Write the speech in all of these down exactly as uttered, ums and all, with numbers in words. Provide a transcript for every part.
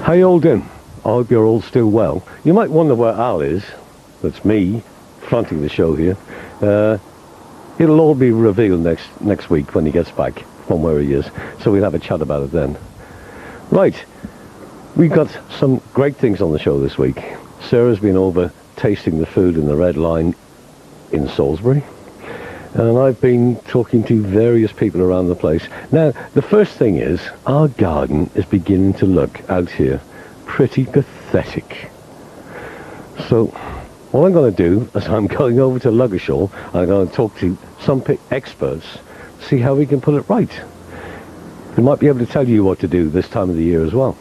How you all doing? I hope you're all still well. You might wonder where Al is. That's me, fronting the show here. Uh, it'll all be revealed next next week when he gets back from where he is. So we'll have a chat about it then. Right, we've got some great things on the show this week. Sarah's been over tasting the food in the Red Line in Salisbury. And I've been talking to various people around the place. Now, the first thing is, our garden is beginning to look out here pretty pathetic. So, what I'm going to do is I'm going over to Ludgershall. I'm going to talk to some experts, see how we can put it right. They might be able to tell you what to do this time of the year as well.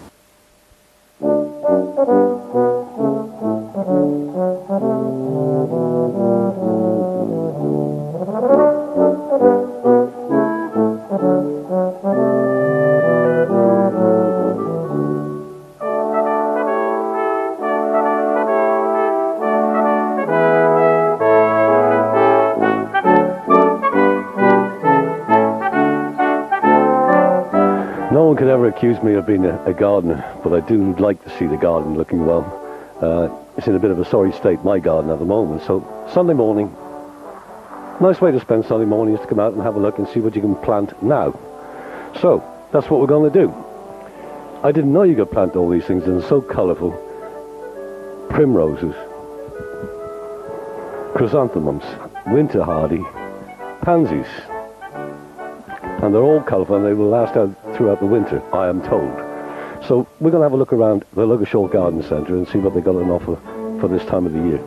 No one could ever accuse me of being a, a gardener, but I do like to see the garden looking well. Uh, it's in a bit of a sorry state, my garden at the moment, so Sunday morning, nice way to spend Sunday morning is to come out and have a look and see what you can plant now. So, that's what we're going to do. I didn't know you could plant all these things, and they're so colourful. Primroses, chrysanthemums, winter hardy, pansies. And they're all colourful and they will last out throughout the winter, I am told. So we're going to have a look around the Ludgershall Garden Centre and see what they've got on offer for this time of the year.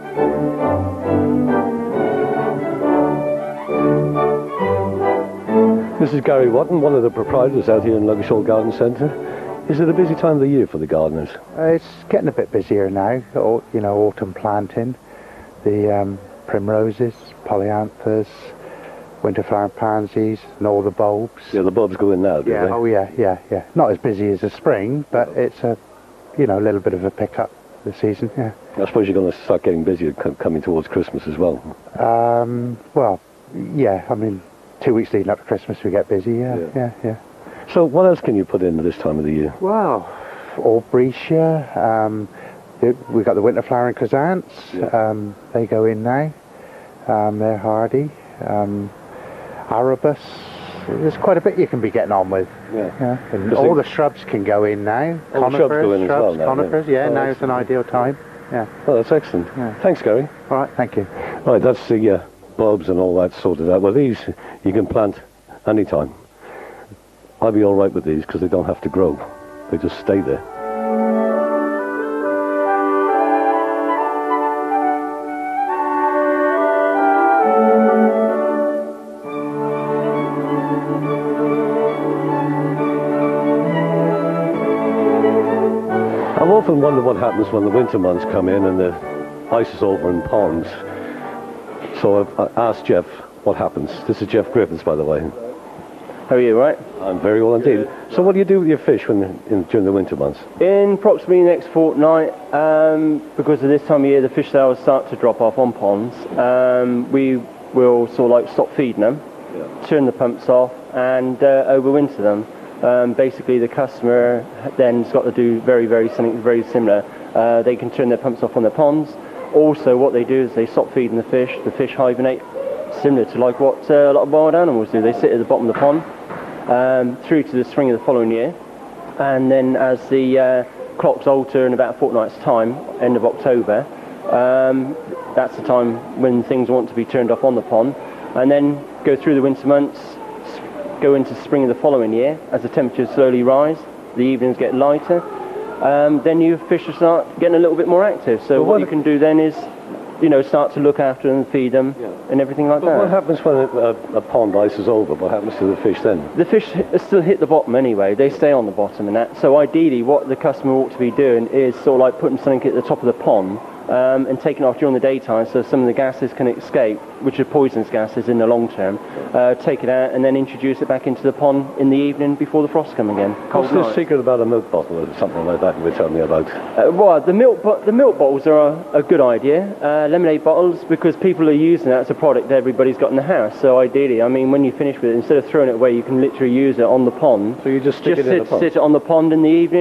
This is Gary Watton, one of the proprietors out here in Ludgershall Garden Centre. Is it a busy time of the year for the gardeners? Uh, it's getting a bit busier now, or, you know, autumn planting. The um, primroses, polyanthus, winter flowering pansies and all the bulbs. Yeah, the bulbs go in now, do yeah, they? Oh yeah, yeah, yeah. Not as busy as the spring, but it's a, you know, a little bit of a pickup this season, yeah. I suppose you're going to start getting busier coming towards Christmas as well. Um, well, yeah, I mean, two weeks leading up to Christmas we get busy, yeah, yeah, yeah. yeah. So what else can you put in this time of the year? Well, Albrecia, um, we've got the winter flowering chrysanths, yeah. um, they go in now, um, they're hardy. Um, Arabus, there's quite a bit you can be getting on with. Yeah. yeah. And all the shrubs can go in now. All conifers, the shrubs go in as well now, conifers, yeah, yeah oh, now is an ideal time. Yeah. Oh, that's excellent. Yeah. Thanks, Gary. All right, thank you. Right, that's the uh, bulbs and all that sorted out. Well, these you can plant anytime. I'll be all right with these because they don't have to grow. They just stay there. I often wonder what happens when the winter months come in and the ice is over in ponds. So I've asked Geoff what happens. This is Geoff Griffiths, by the way. How are you, right? I'm very well indeed. So what do you do with your fish when in, during the winter months? In approximately the next fortnight, um, because of this time of year the fish sales start to drop off on ponds, um, we will sort of like stop feeding them, yeah. turn the pumps off and uh, overwinter them. Um, basically the customer then has got to do very, very something very similar. Uh, they can turn their pumps off on their ponds. Also what they do is they stop feeding the fish, the fish hibernate, similar to like what uh, a lot of wild animals do. They sit at the bottom of the pond um, through to the spring of the following year, and then as the uh, clocks alter in about a fortnight's time, end of October, um, that's the time when things want to be turned off on the pond, and then go through the winter months, go into spring of the following year. As the temperatures slowly rise, the evenings get lighter, um, then your fish will start getting a little bit more active. So what, what you can do then is, you know, start to look after them, feed them, yeah. and everything like but that. What happens when a, a, a pond ice is over? What happens to the fish then? The fish still hit the bottom anyway. They stay on the bottom and that. So ideally what the customer ought to be doing is sort of like putting something at the top of the pond um, and taking it off during the daytime so some of the gases can escape, which are poisonous gases in the long term. Uh, take it out and then introduce it back into the pond in the evening before the frosts come again. What's the secret about a milk bottle or something like that you were telling me about? Uh, well, the milk, bo the milk bottles are a, a good idea. Uh, lemonade bottles, because people are using that as a product that everybody's got in the house. So ideally, I mean, when you finish with it, instead of throwing it away, you can literally use it on the pond. So you just stick just it sit, in the pond? sit it on the pond in the evening.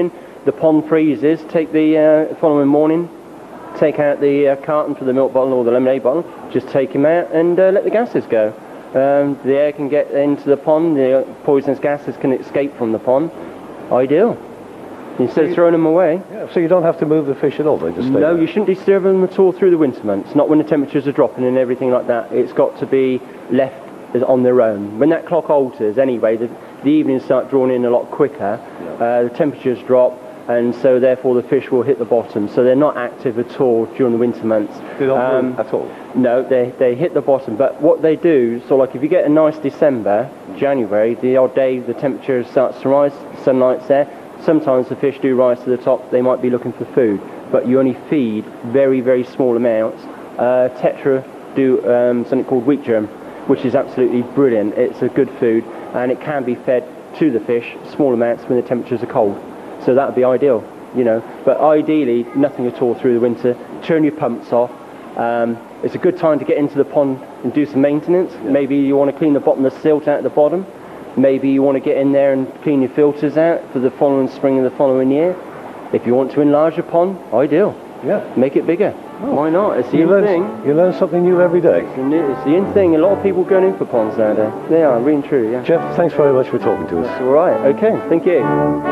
the pond freezes, take the uh, following morning, take out the uh, carton for the milk bottle or the lemonade bottle, just take them out and uh, let the gases go. Um, the air can get into the pond, the poisonous gases can escape from the pond. Ideal. Instead of throwing them away. Yeah, so you don't have to move the fish at all, they just stay No, there. you shouldn't disturb them at all through the winter months, not when the temperatures are dropping and everything like that. It's got to be left as on their own. When that clock alters anyway, the, the evenings start drawing in a lot quicker, yeah. uh, the temperatures drop, and so therefore the fish will hit the bottom. So they're not active at all during the winter months. They don't um, move at all? No, they, they hit the bottom. But what they do, so like if you get a nice December, January, the odd day the temperature starts to rise, sunlight's there, sometimes the fish do rise to the top, they might be looking for food. But you only feed very, very small amounts. Uh, Tetra do um, something called wheat germ, which is absolutely brilliant. It's a good food, and it can be fed to the fish, small amounts when the temperatures are cold. So that would be ideal, you know. But ideally, nothing at all through the winter. Turn your pumps off. Um, it's a good time to get into the pond and do some maintenance. Yeah. Maybe you want to clean the bottom of the silt out at the bottom. Maybe you want to get in there and clean your filters out for the following spring and the following year. If you want to enlarge a pond, ideal. Yeah. Make it bigger. Oh. Why not? It's the you in learn, thing. You learn something new every day. It's the, it's the in thing. A lot of people going in for ponds nowadays. They are, really true, yeah. Geoff, thanks very much for talking to us. That's all right. Okay, thank you.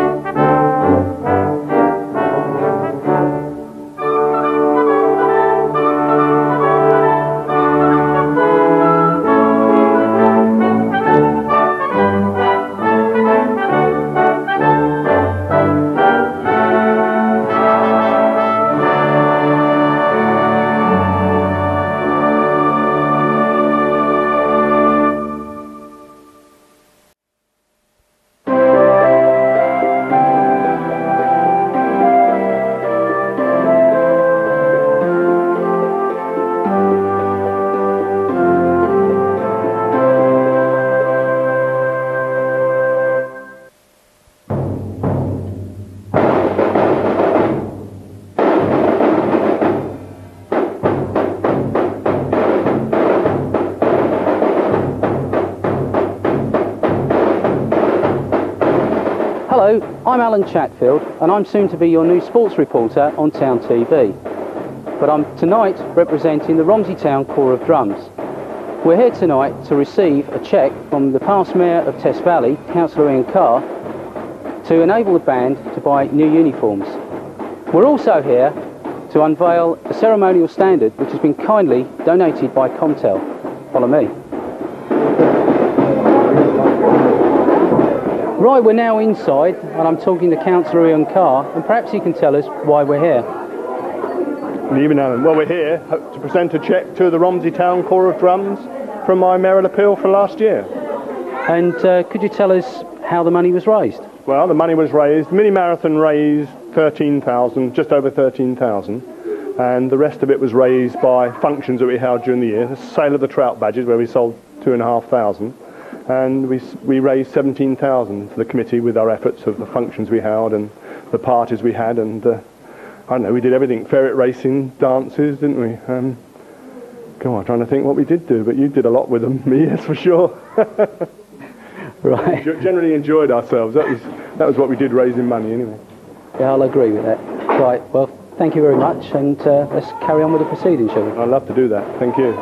Hello, I'm Alan Chatfield and I'm soon to be your new sports reporter on Town T V. But I'm tonight representing the Romsey Town Corps of Drums. We're here tonight to receive a cheque from the past Mayor of Tess Valley, Cllr Ian Car, to enable the band to buy new uniforms. We're also here to unveil a ceremonial standard which has been kindly donated by Comtel. Follow me. Right, we're now inside and I'm talking to Cllr Ian Car, and perhaps he can tell us why we're here. Good evening, Alan. Well, we're here to present a cheque to the Romsey Town Corps of Drums from my mayoral appeal for last year. And uh, could you tell us how the money was raised? Well, the money was raised, mini marathon raised thirteen thousand, just over thirteen thousand, and the rest of it was raised by functions that we held during the year. The sale of the Trout badges, where we sold two and a half thousand. And we, we raised seventeen thousand for the committee with our efforts of the functions we held and the parties we had, and uh, I don't know, we did everything, ferret racing, dances, didn't we? Um, come on, I'm trying to think what we did do, but you did a lot with them, me, yes, for sure. Right. We generally enjoyed ourselves, that was, that was what we did, raising money anyway. Yeah, I'll agree with that. Right, well, thank you very much, and uh, let's carry on with the proceedings, shall we? I'd love to do that, thank you.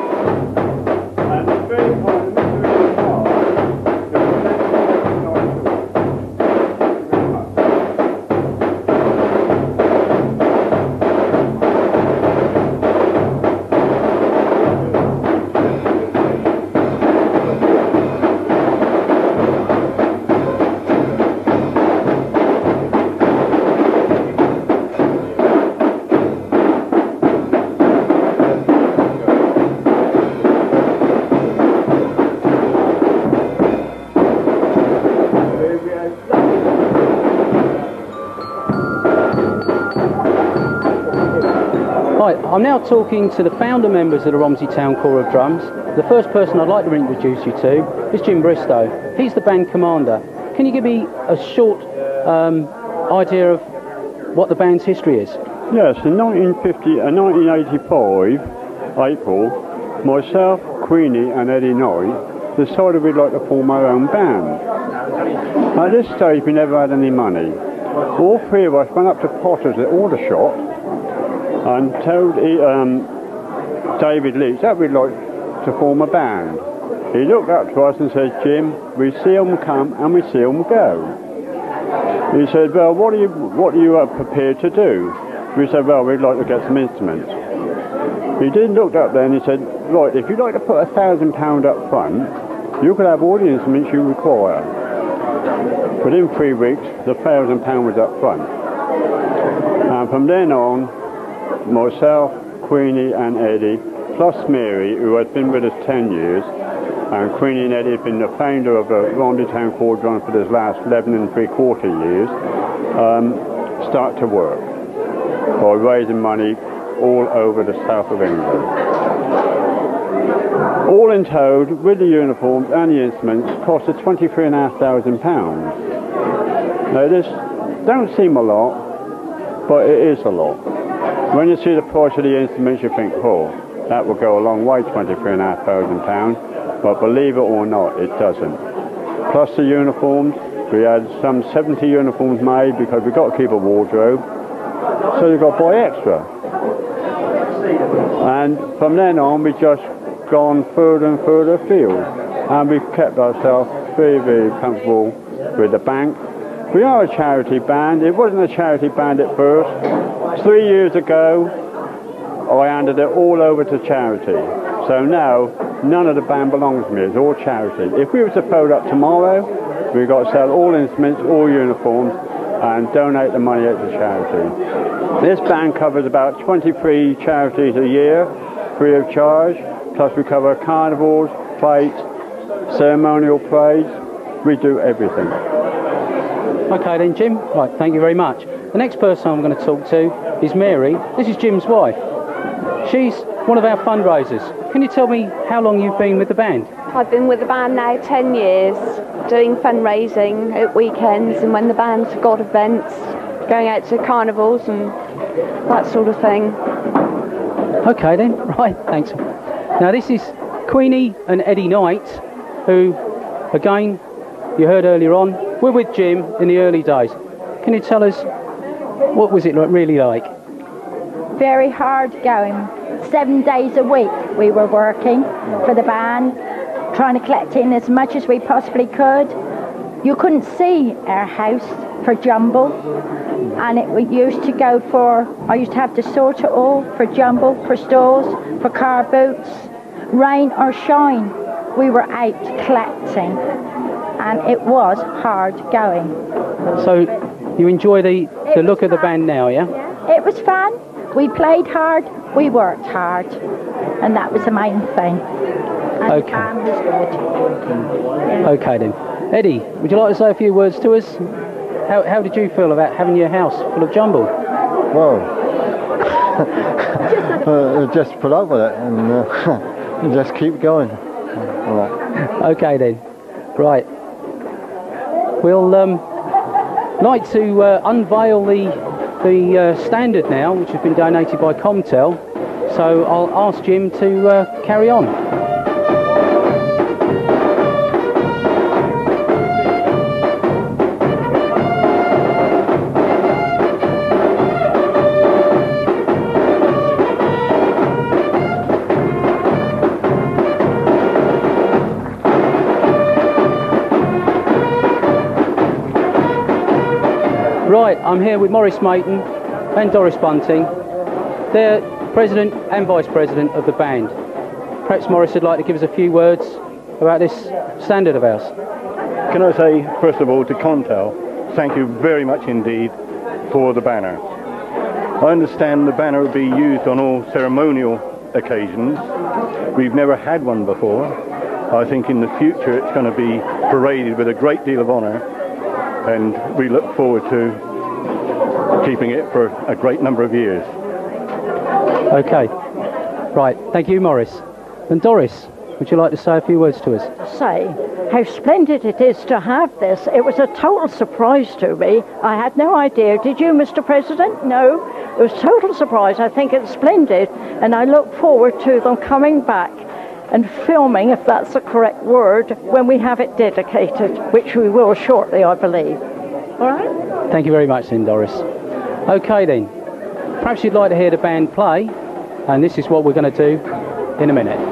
I'm now talking to the founder members of the Romsey Town Corps of Drums. The first person I'd like to introduce you to is Jim Bristow. He's the band commander. Can you give me a short um, idea of what the band's history is? Yes, in nineteen fifty, uh, nineteen eighty-five, April, myself, Queenie and Eddie Knight decided we'd like to form our own band. At this stage we never had any money, all three of us went up to Potter's at Aldershot and told um, David Leach that we'd like to form a band. He looked up to us and said, Jim, we see them come and we see them go. He said, well, what are you, what are you uh, prepared to do? We said, well, we'd like to get some instruments. He did look up there and he said, right, if you'd like to put a thousand pound up front, you could have all the instruments you require. Within three weeks, the thousand pound was up front. And from then on, myself, Queenie and Eddie, plus Mary, who has been with us ten years, and Queenie and Eddie have been the founder of the Romsey Corps of Drums for this last eleven and three quarter years, um, start to work by raising money all over the south of England. All in total, with the uniforms and the instruments, cost us twenty-three and a half thousand pounds. Now this don't seem a lot, but it is a lot. When you see the price of the instruments, you think, oh, that will go a long way, twenty-three and a half thousand pounds. But believe it or not, it doesn't. Plus the uniforms, we had some seventy uniforms made because we've got to keep a wardrobe, so you've got to buy extra. And from then on, we've just gone further and further afield, and we've kept ourselves very, very comfortable with the bank. We are a charity band. It wasn't a charity band at first. Three years ago, I handed it all over to charity. So now, none of the band belongs to me, it's all charity. If we were to fold up tomorrow, we've got to sell all instruments, all uniforms, and donate the money out to charity. This band covers about twenty-three charities a year, free of charge, plus we cover carnivals, plates, ceremonial parades, we do everything. Okay then, Jim, right, thank you very much. The next person I'm going to talk to is Mary. This is Jim's wife. She's one of our fundraisers. Can you tell me how long you've been with the band? I've been with the band now ten years, doing fundraising at weekends and when the band's got events, going out to carnivals and that sort of thing. Okay then, right, thanks. Now this is Queenie and Eddie Knight, who, again, you heard earlier on, were with Jim in the early days. Can you tell us, what was it really like? Very hard going. Seven days a week we were working for the band, trying to collect in as much as we possibly could. You couldn't see our house for jumble, and it we used to go for, I used to have to sort it all for jumble, for stores, for car boots, rain or shine. We were out collecting, and it was hard going. So you enjoy the, the look of the band now, yeah? Yeah, it was fun. We played hard, we worked hard, and that was the main thing. And okay. The band was good. Yeah. Okay then. Eddie, would you like to say a few words to us? How, how did you feel about having your house full of jumble? Well, uh, just put up with it and uh, just keep going. Right. Okay then. Right. We'll um, like to uh, unveil the the uh, standard now, which has been donated by Comtel. So I'll ask Jim to uh, carry on. Right, I'm here with Maurice Maton and Doris Bunting. They're President and Vice President of the band. Perhaps Maurice would like to give us a few words about this standard of ours. Can I say, first of all, to Comtel, thank you very much indeed for the banner. I understand the banner will be used on all ceremonial occasions. We've never had one before. I think in the future it's going to be paraded with a great deal of honour, and we look forward to keeping it for a great number of years. Okay. Right. Thank you, Maurice. And Doris, would you like to say a few words to us? Say how splendid it is to have this. It was a total surprise to me. I had no idea. Did you, Mister President? No. It was total surprise. I think it's splendid, and I look forward to them coming back and filming, if that's the correct word, when we have it dedicated, which we will shortly, I believe. All right? Thank you very much then, Doris. OK then, perhaps you'd like to hear the band play, and this is what we're going to do in a minute.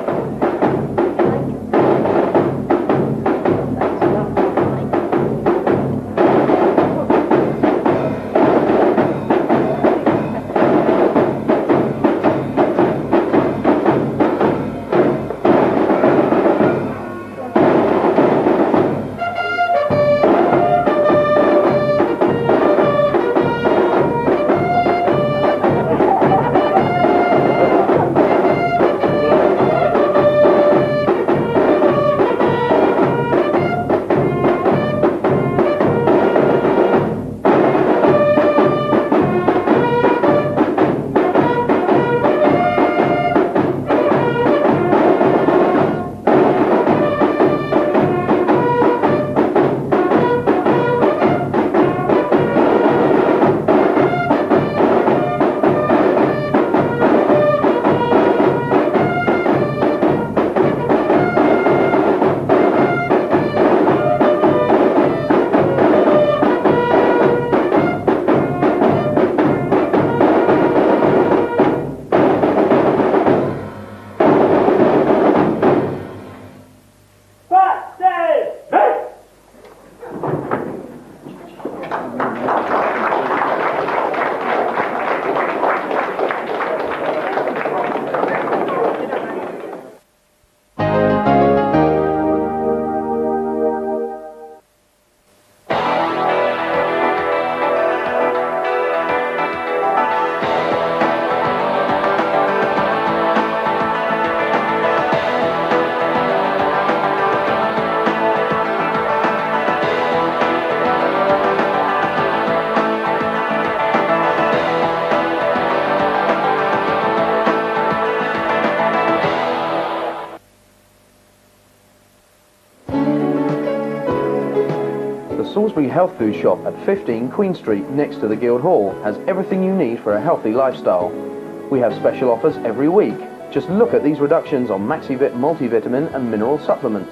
Salisbury Health Food Shop at fifteen Queen Street next to the Guildhall has everything you need for a healthy lifestyle. We have special offers every week. Just look at these reductions on MaxiVit multivitamin and mineral supplements.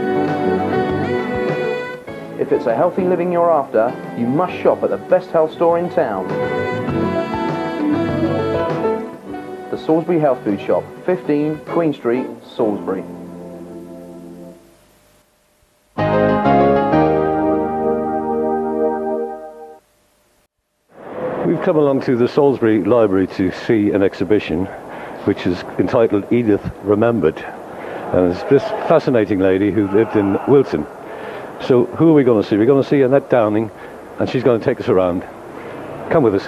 If it's a healthy living you're after, you must shop at the best health store in town. The Salisbury Health Food Shop, fifteen Queen Street, Salisbury. We've come along to the Salisbury Library to see an exhibition which is entitled Edith Remembered, and it's this fascinating lady who lived in Wilton. So who are we going to see? We're going to see Annette Downing, and she's going to take us around. Come with us.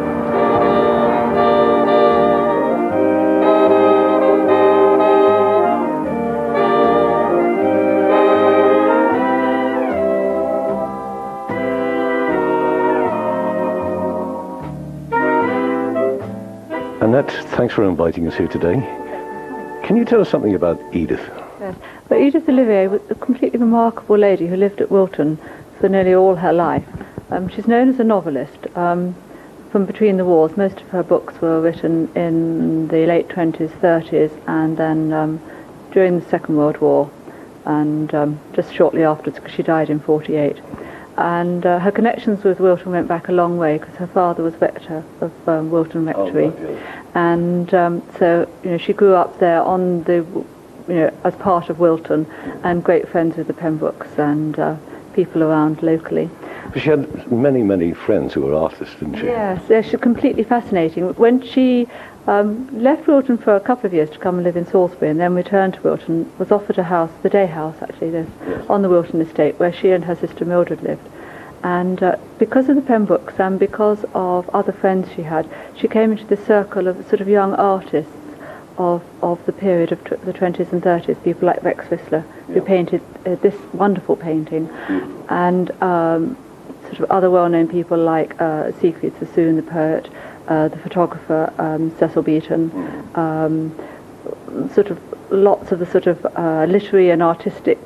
Annette, thanks for inviting us here today. Can you tell us something about Edith? Yes. Well, Edith Olivier was a completely remarkable lady who lived at Wilton for nearly all her life. Um, she's known as a novelist. Um, from between the wars, most of her books were written in the late twenties, thirties, and then um, during the Second World War, and um, just shortly afterwards, because she died in forty-eight. And uh, her connections with Wilton went back a long way, because her father was rector of um, Wilton Rectory. Oh, right, yes. And um, so, you know, she grew up there on the, you know, as part of Wilton, and great friends with the Pembrokes and uh, people around locally. But she had many, many friends who were artists, didn't she? Yes, yes, she's completely fascinating. When she um, left Wilton for a couple of years to come and live in Salisbury, and then returned to Wilton, was offered a house, the day house actually, this, yes. on the Wilton estate, where she and her sister Mildred lived. And uh, because of the Pembrokes and because of other friends she had, she came into the circle of sort of young artists of, of the period of tw the twenties and thirties, people like Rex Whistler, yeah. who painted uh, this wonderful painting, mm. and um, sort of other well-known people like uh, Siegfried Sassoon, the poet, uh, the photographer um, Cecil Beaton, mm. um, sort of lots of the sort of uh, literary and artistic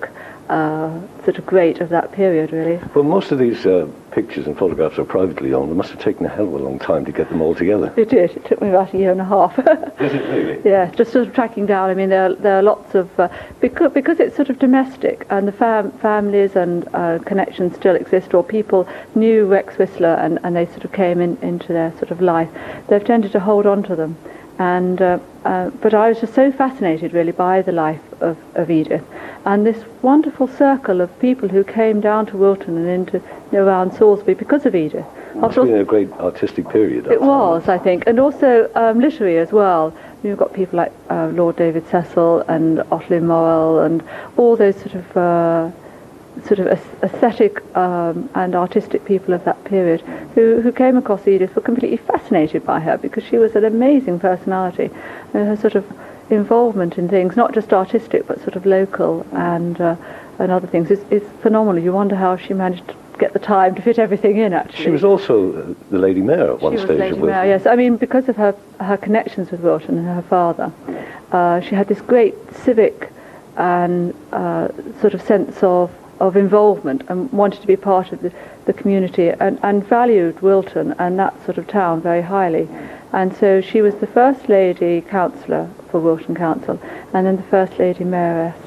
uh, sort of great of that period, really. Well, most of these uh, pictures and photographs are privately owned. It must have taken a hell of a long time to get them all together. It did. It took me about a year and a half. Is it really? Yeah, just sort of tracking down. I mean, there, there are lots of... Uh, because, because it's sort of domestic, and the fam families and uh, connections still exist, or people knew Rex Whistler and, and they sort of came in, into their sort of life, they've tended to hold on to them. And uh, uh, but I was just so fascinated really by the life of, of Edith, and this wonderful circle of people who came down to Wilton and into, you know, around Salisbury because of Edith. It must have been a great artistic period. It was, I think, and also um, literary as well. You've got people like uh, Lord David Cecil and Ottley Morrell and all those sort of uh, sort of aesthetic um, and artistic people of that period who, who came across Edith, were completely fascinated by her because she was an amazing personality, and her sort of involvement in things, not just artistic but sort of local and uh, and other things, is, is phenomenal. You wonder how she managed to get the time to fit everything in, actually. She was also uh, the Lady Mayor at one she stage was Lady of Wilton. Mayor, yes. I mean, because of her, her connections with Wilton and her father, uh, she had this great civic and uh, sort of sense of of involvement and wanted to be part of the, the community and, and valued Wilton and that sort of town very highly. And so she was the first lady councillor for Wilton Council and then the first lady mayoress,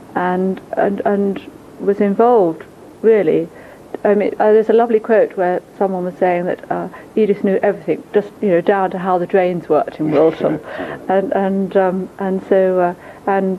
and and, and was involved really. I mean, uh, there's a lovely quote where someone was saying that uh, Edith knew everything, just, you know, down to how the drains worked in Wilton, and and um, and so uh, and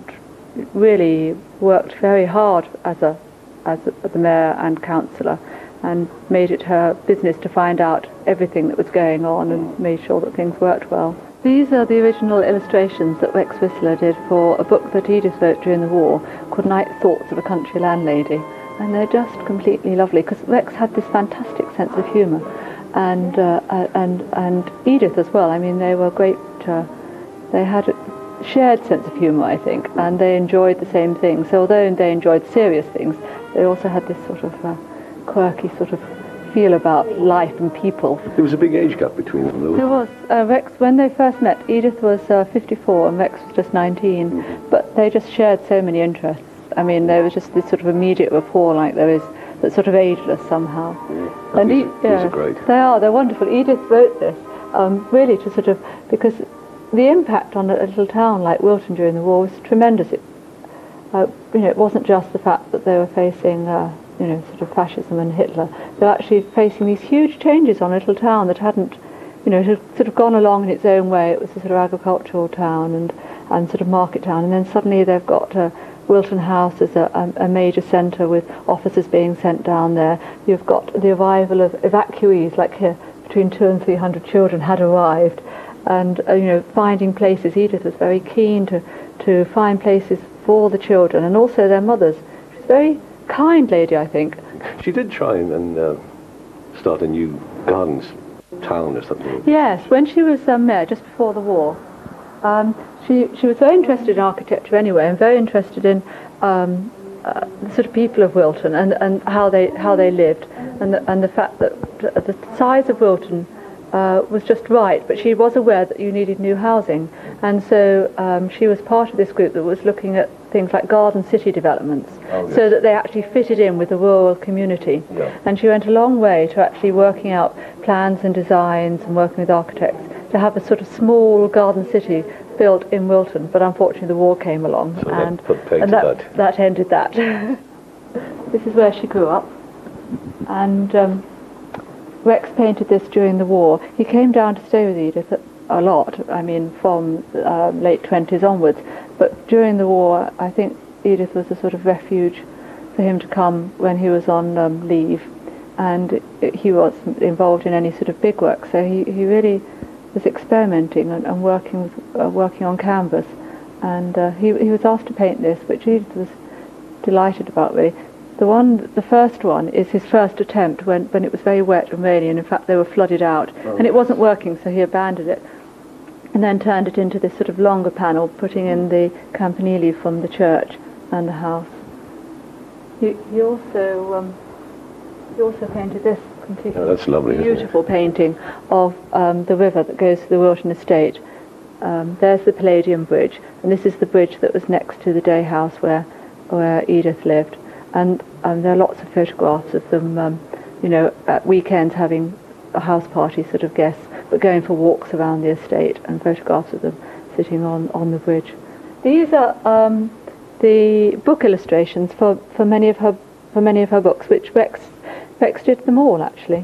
really worked very hard as a as the mayor and councillor, and made it her business to find out everything that was going on and made sure that things worked well. These are the original illustrations that Rex Whistler did for a book that Edith wrote during the war called Night Thoughts of a Country Landlady, and they're just completely lovely because Rex had this fantastic sense of humour, and uh, and and Edith as well. I mean, they were great. Uh, they had a shared sense of humour, I think, and they enjoyed the same things. So although they enjoyed serious things, they also had this sort of uh, quirky sort of feel about life and people. There was a big age gap between them, though. There was. Uh, Rex, when they first met, Edith was uh, fifty-four and Rex was just nineteen, mm-hmm. but they just shared so many interests. I mean, there was just this sort of immediate rapport like there is, that's sort of ageless somehow. Yeah. And these, e yeah, these are great. They are, they're wonderful. Edith wrote this um, really to sort of, because the impact on a little town like Wilton during the war was tremendous. It, uh, you know, it wasn't just the fact that they were facing, uh, you know, sort of fascism and Hitler. They were actually facing these huge changes on a little town that hadn't, you know, it had sort of gone along in its own way. It was a sort of agricultural town and, and sort of market town, and then suddenly they've got uh, Wilton House as a, a, a major centre with officers being sent down there. You've got the arrival of evacuees, like here, between two and three hundred children had arrived, and uh, you know, finding places. Edith was very keen to to find places for the children and also their mothers. She's a very kind lady, I think. She did try and uh, start a new gardens town or something. Yes, when she was um, mayor, just before the war, um, she she was very interested in architecture anyway, and very interested in um, uh, the sort of people of Wilton and and how they how they lived, and the, and the fact that the size of Wilton Uh, was just right, but she was aware that you needed new housing, and so um, she was part of this group that was looking at things like garden city developments, oh, yes. so that they actually fitted in with the rural community. Yeah. And she went a long way to actually working out plans and designs and working with architects to have a sort of small garden city built in Wilton, but unfortunately the war came along, so and, that, put and that, that. that ended that. This is where she grew up, and um, Rex painted this during the war. He came down to stay with Edith a lot, I mean, from uh, late twenties onwards. But during the war, I think Edith was a sort of refuge for him to come when he was on um, leave. And it, he wasn't involved in any sort of big work, so he, he really was experimenting and, and working with, uh, working on canvas. And uh, he, he was asked to paint this, which Edith was delighted about, really. The one, the first one, is his first attempt when, when it was very wet and rainy, and in fact they were flooded out, oh. and it wasn't working, so he abandoned it, and then turned it into this sort of longer panel, putting in the campanile from the church and the house. He, he also um, he also painted this completely oh, that's lovely, beautiful painting of um, the river that goes to the Wilton estate. Um, there's the Palladium Bridge, and this is the bridge that was next to the day house where where Edith lived. and um, there are lots of photographs of them, um, you know, at weekends having a house party sort of guests, but going for walks around the estate, and photographs of them sitting on, on the bridge. These are um, the book illustrations for, for many of her for many of her books, which Rex Rex did them all actually.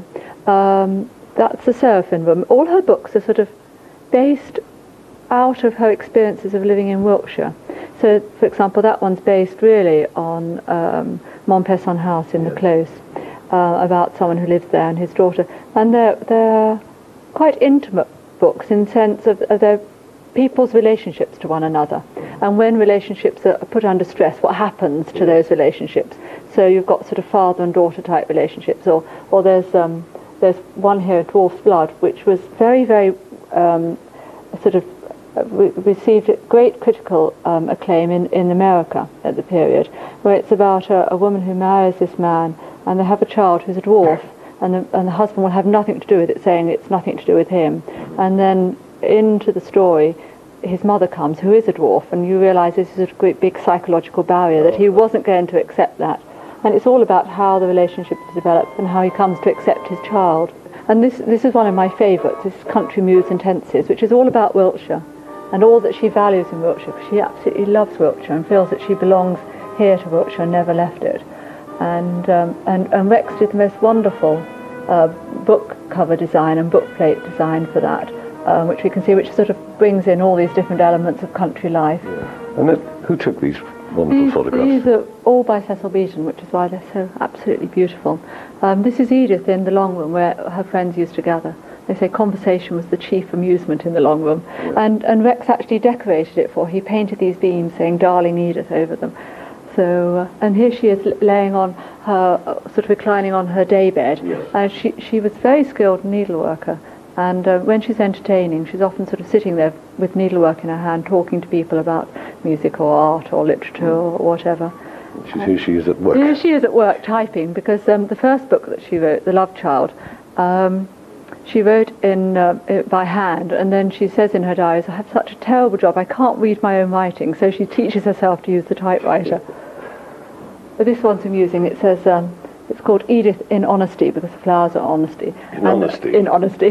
Um, that's the Seraphim room. All her books are sort of based out of her experiences of living in Wiltshire. So, for example, that one's based really on um, Montpesson House in the Close, uh, about someone who lives there and his daughter. And they're, they're quite intimate books in the sense of, of their people's relationships to one another. And when relationships are put under stress, what happens to those relationships? So you've got sort of father and daughter type relationships, or, or there's, um, there's one here, Dwarf's Blood, which was very, very um, sort of Re received great critical um, acclaim in, in America at the period, where it's about a, a woman who marries this man, and they have a child who's a dwarf, and the, and the husband will have nothing to do with it, saying it's nothing to do with him. And then into the story, his mother comes, who is a dwarf, and you realise this is a great big psychological barrier, that he wasn't going to accept that. And it's all about how the relationship is developed and how he comes to accept his child. And this, this is one of my favourites, this Country Muse and Tenses, which is all about Wiltshire, and all that she values in Wiltshire, because she absolutely loves Wiltshire and feels that she belongs here to Wiltshire and never left it. And, um, and, and Rex did the most wonderful uh, book cover design and book plate design for that, uh, which we can see, which sort of brings in all these different elements of country life. Yeah. And then, who took these wonderful these, photographs? These are all by Cecil Beaton, which is why they're so absolutely beautiful. Um, this is Edith in the long room where her friends used to gather. They say conversation was the chief amusement in the long room. Yeah. And, and Rex actually decorated it for her. He painted these beams saying Darling Edith over them. So, uh, and here she is laying on her, uh, sort of reclining on her daybed. Yes. And she, she was very skilled needleworker. And uh, when she's entertaining, she's often sort of sitting there with needlework in her hand, talking to people about music or art or literature mm. or whatever. She's, here she is at work. Here she is at work typing, because um, the first book that she wrote, The Love Child, um, she wrote in uh, by hand, and then she says in her diaries, I have such a terrible job, I can't read my own writing, so she teaches herself to use the typewriter. But this one's amusing. It says, um, it's called Edith in Honesty, because the flowers are honesty. In and honesty? In honesty.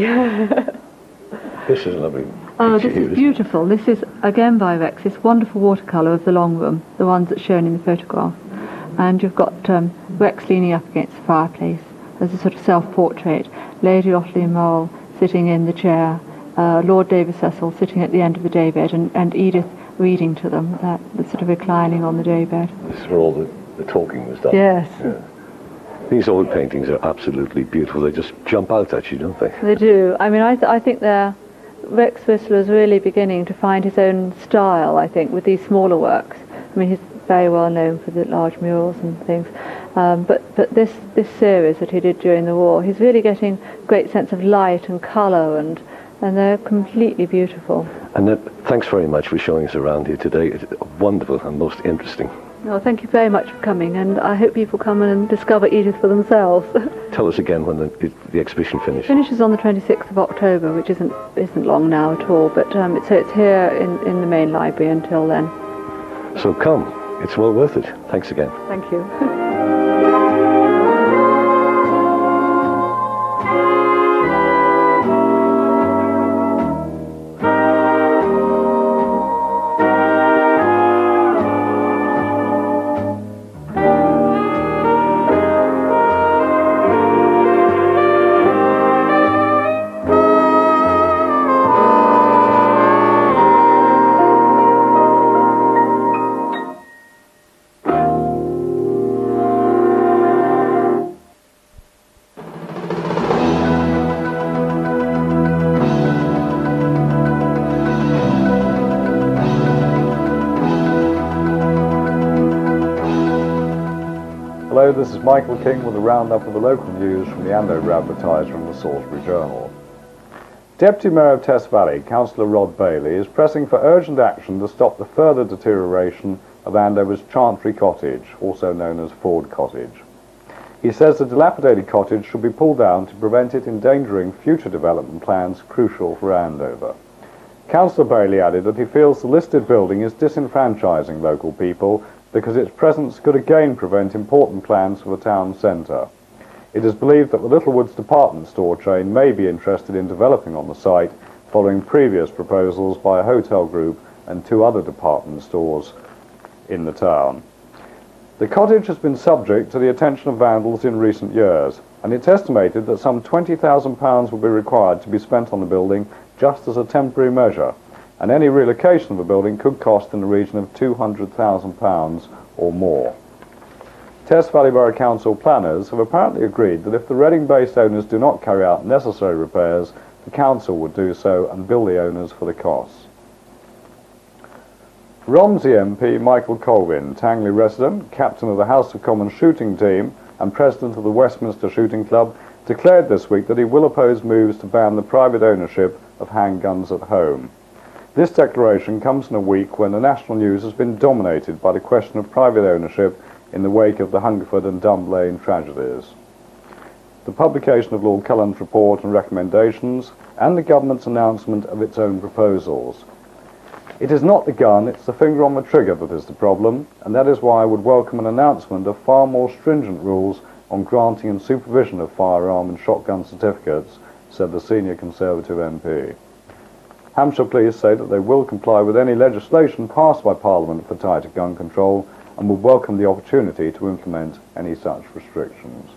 This is lovely. Oh, this is beautiful. This is, again by Rex, this wonderful watercolour of the long room, the ones that's shown in the photograph. And you've got um, Rex leaning up against the fireplace. There's a sort of self-portrait. Lady Ottilie Morrell sitting in the chair, uh, Lord David Cecil sitting at the end of the daybed, and, and Edith reading to them, that, that sort of reclining on the daybed. This is where all the, the talking was done. Yes. Yeah. These old paintings are absolutely beautiful. They just jump out at you, don't they? They do. I mean, I, th I think they're... Rex Whistler is really beginning to find his own style, I think, with these smaller works. I mean, he's very well known for the large murals and things. Um, but but this, this series that he did during the war, he's really getting a great sense of light and colour, and, and they're completely beautiful. Annette, thanks very much for showing us around here today. It's wonderful and most interesting. Well, thank you very much for coming, and I hope people come and discover Edith for themselves. Tell us again when the, the exhibition finishes. It finishes on the twenty-sixth of October, which isn't isn't long now at all, but um, it's, so it's here in, in the main library until then. So come, it's well worth it. Thanks again. Thank you. Hello, this is Michael King with a roundup of the local news from the Andover Advertiser and the Salisbury Journal. Deputy Mayor of Tess Valley, Councillor Rod Bailey, is pressing for urgent action to stop the further deterioration of Andover's Chantry Cottage, also known as Ford Cottage. He says the dilapidated cottage should be pulled down to prevent it endangering future development plans crucial for Andover. Councillor Bailey added that he feels the listed building is disenfranchising local people because its presence could again prevent important plans for the town centre. It is believed that the Littlewoods department store chain may be interested in developing on the site, following previous proposals by a hotel group and two other department stores in the town. The cottage has been subject to the attention of vandals in recent years, and it's estimated that some twenty thousand pounds will be required to be spent on the building just as a temporary measure, and any relocation of the building could cost in the region of two hundred thousand pounds or more. Test Valley Borough Council planners have apparently agreed that if the Reading-based owners do not carry out necessary repairs, the council would do so and bill the owners for the costs. Romsey M P Michael Colwyn, Tangley resident, captain of the House of Commons shooting team and president of the Westminster Shooting Club, declared this week that he will oppose moves to ban the private ownership of handguns at home. This declaration comes in a week when the national news has been dominated by the question of private ownership in the wake of the Hungerford and Dunblane tragedies. The publication of Lord Cullen's report and recommendations, and the government's announcement of its own proposals. It is not the gun, it's the finger on the trigger that is the problem, and that is why I would welcome an announcement of far more stringent rules on granting and supervision of firearm and shotgun certificates, said the senior Conservative M P. Hampshire Police say that they will comply with any legislation passed by Parliament for tighter gun control and would welcome the opportunity to implement any such restrictions.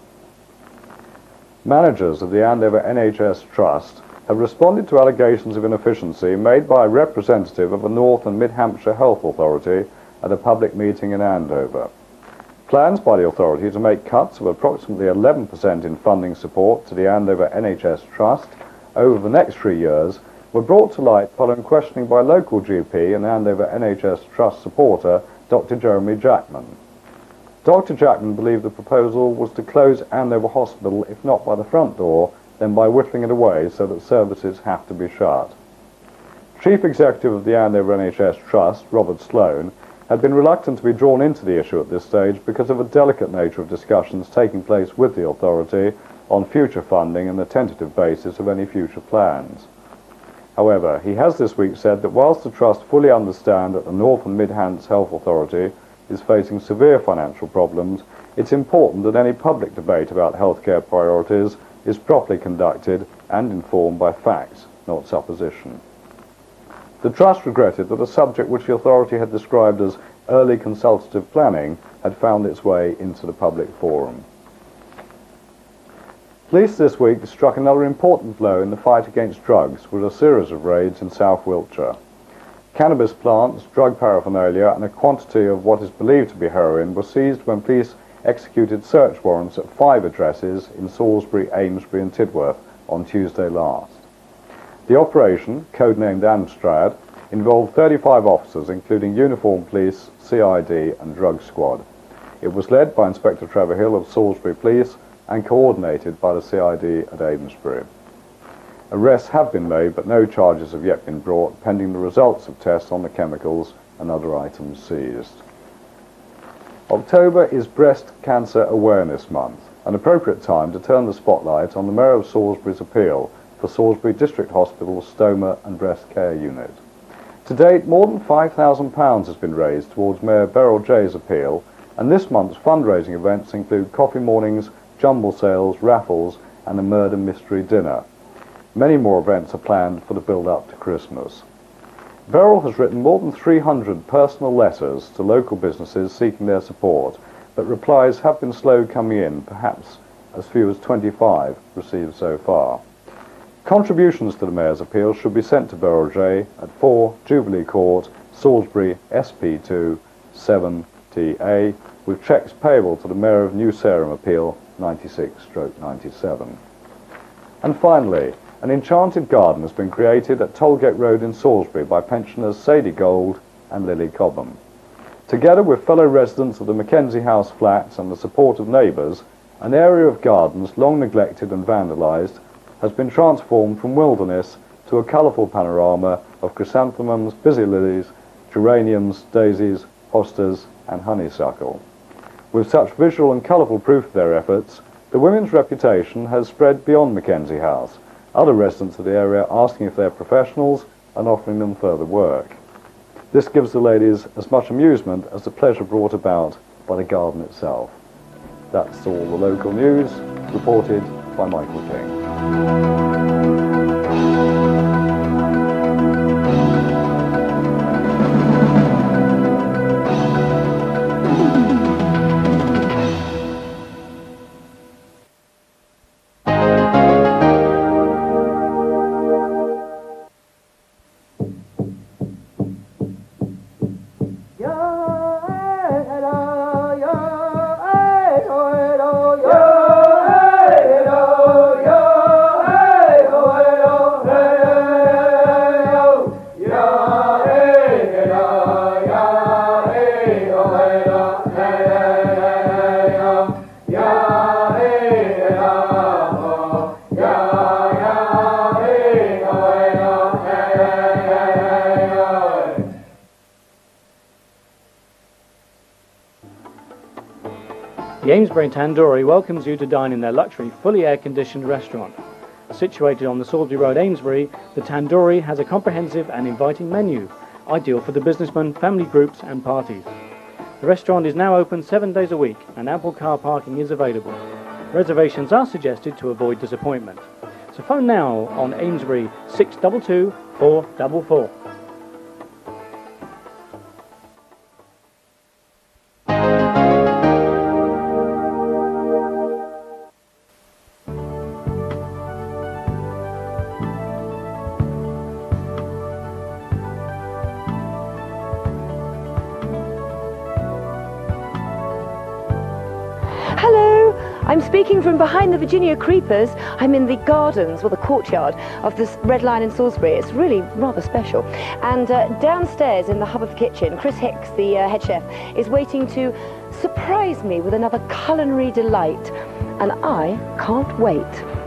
Managers of the Andover N H S Trust have responded to allegations of inefficiency made by a representative of the North and Mid Hampshire Health Authority at a public meeting in Andover. Plans by the authority to make cuts of approximately eleven percent in funding support to the Andover N H S Trust over the next three years were brought to light following questioning by local G P and Andover N H S Trust supporter Doctor Jeremy Jackman. Doctor Jackman believed the proposal was to close Andover Hospital, if not by the front door, then by whittling it away so that services have to be shut. Chief Executive of the Andover N H S Trust, Robert Sloan, had been reluctant to be drawn into the issue at this stage because of the delicate nature of discussions taking place with the authority on future funding and the tentative basis of any future plans. However, he has this week said that whilst the Trust fully understand that the North and Mid-Hants Health Authority is facing severe financial problems, it's important that any public debate about healthcare priorities is properly conducted and informed by facts, not supposition. The Trust regretted that a subject which the authority had described as early consultative planning had found its way into the public forum. Police this week struck another important blow in the fight against drugs with a series of raids in South Wiltshire. Cannabis plants, drug paraphernalia and a quantity of what is believed to be heroin were seized when police executed search warrants at five addresses in Salisbury, Amesbury and Tidworth on Tuesday last. The operation, codenamed Amstrad, involved thirty-five officers including uniformed police, C I D and drug squad. It was led by Inspector Trevor Hill of Salisbury Police and coordinated by the C I D at Amesbury. Arrests have been made but no charges have yet been brought pending the results of tests on the chemicals and other items seized. October is Breast Cancer Awareness Month, an appropriate time to turn the spotlight on the Mayor of Salisbury's appeal for Salisbury District Hospital's Stoma and Breast Care Unit. To date, more than five thousand pounds has been raised towards Mayor Beryl Jay's appeal, and this month's fundraising events include coffee mornings, jumble sales, raffles and a murder mystery dinner. Many more events are planned for the build-up to Christmas. Beryl has written more than three hundred personal letters to local businesses seeking their support, but replies have been slow coming in, perhaps as few as twenty-five received so far. Contributions to the Mayor's appeal should be sent to Beryl J at four Jubilee Court, Salisbury, S P two, seven T A, with cheques payable to the Mayor of New Sarum Appeal ninety-six stroke ninety-seven. And finally, an enchanted garden has been created at Tollgate Road in Salisbury by pensioners Sadie Gold and Lily Cobham. Together with fellow residents of the Mackenzie House flats and the support of neighbours, an area of gardens long neglected and vandalised has been transformed from wilderness to a colourful panorama of chrysanthemums, busy lilies, geraniums, daisies, hostas and honeysuckle. With such visual and colourful proof of their efforts, the women's reputation has spread beyond Mackenzie House, other residents of the area asking if they're professionals and offering them further work. This gives the ladies as much amusement as the pleasure brought about by the garden itself. That's all the local news, reported by Michael King. The Amesbury Tandoori welcomes you to dine in their luxury, fully air-conditioned restaurant. Situated on the Salisbury Road, Amesbury, the Tandoori has a comprehensive and inviting menu, ideal for the businessmen, family groups and parties. The restaurant is now open seven days a week and ample car parking is available. Reservations are suggested to avoid disappointment. So phone now on Amesbury six two two, four four four. I'm speaking from behind the Virginia creepers. I'm in the gardens, or the courtyard, of this Red Lion in Salisbury. It's really rather special. And uh, downstairs in the hub of the kitchen, Chris Hicks, the uh, head chef, is waiting to surprise me with another culinary delight. And I can't wait.